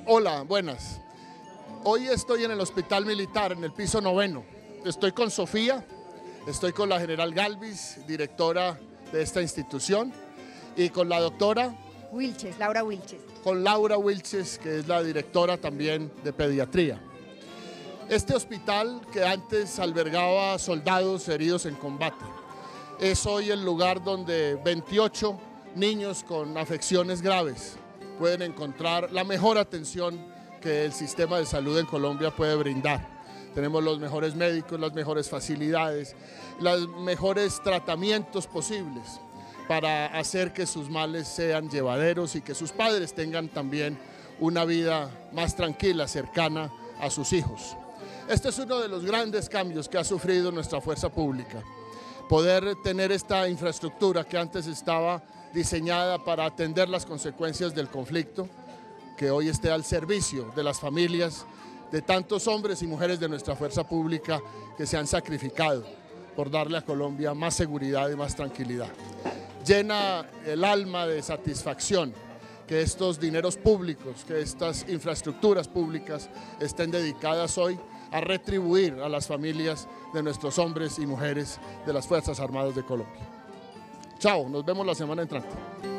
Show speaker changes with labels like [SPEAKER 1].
[SPEAKER 1] Hola, buenas. Hoy estoy en el Hospital Militar, en el piso 9. Estoy con Sofía, estoy con la general Galvis, directora de esta institución, y con la doctora
[SPEAKER 2] Wilches, Laura Wilches.
[SPEAKER 1] Con Laura Wilches, que es la directora también de pediatría. Este hospital, que antes albergaba soldados heridos en combate, es hoy el lugar donde 28 niños con afecciones graves pueden encontrar la mejor atención que el sistema de salud en Colombia puede brindar. Tenemos los mejores médicos, las mejores facilidades, los mejores tratamientos posibles para hacer que sus males sean llevaderos y que sus padres tengan también una vida más tranquila, cercana a sus hijos. Este es uno de los grandes cambios que ha sufrido nuestra fuerza pública. Poder tener esta infraestructura que antes estaba diseñada para atender las consecuencias del conflicto, que hoy esté al servicio de las familias, de tantos hombres y mujeres de nuestra fuerza pública que se han sacrificado por darle a Colombia más seguridad y más tranquilidad. Llena el alma de satisfacción que estos dineros públicos, que estas infraestructuras públicas estén dedicadas hoy a retribuir a las familias de nuestros hombres y mujeres de las Fuerzas Armadas de Colombia. Chao, nos vemos la semana entrante.